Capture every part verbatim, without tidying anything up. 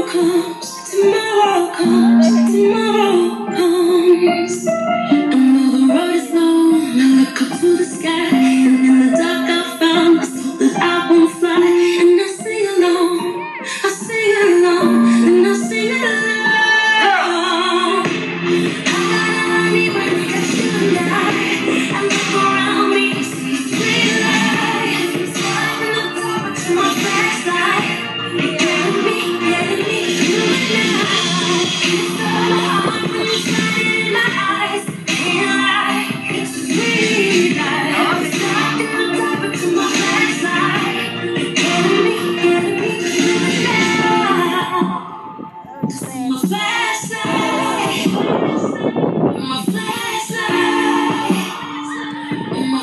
tomorrow comes, tomorrow comes, tomorrow comes. And though the road is long, I look up to the sky, and in the dark I found the soul that I won't fly. And I sing along, I sing along, and I sing along. I got money when I got you tonight. I look around me, see street lights. So I'm in the dark to my flashlight. You're getting me, getting me tonight. It's so hard when you're shining in my eyes. Can't lie, it's a street light. It's dark in the dark to my flashlight. You're getting me, getting me tonight. This is my flashlight, my flashlight, my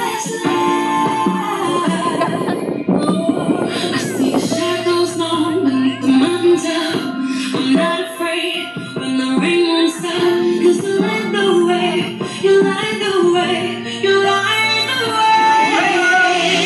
flashlight. I see the shadows long beneath the mountain top. I'm not afraid when the rain won't stop. 'Cause you light the way, you light the way, you light the way.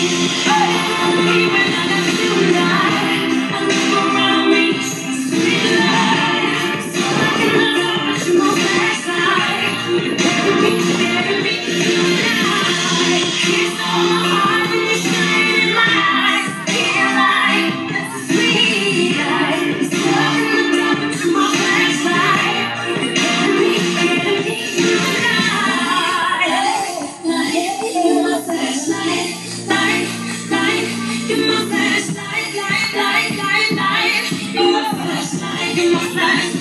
Even I got you tonight. I look around me, see street lights. So I can touch my flashlight. You're getting me, getting me tonight. It's on my heart and you're shining in my eyes. Feel like it's a sweet light. It's dark in the dark to my flashlight. You're getting me, getting me tonight. Light, you're my flashlight. Light, light, you're my flashlight. Light, light, light, light. You're my flashlight. You're my flashlight.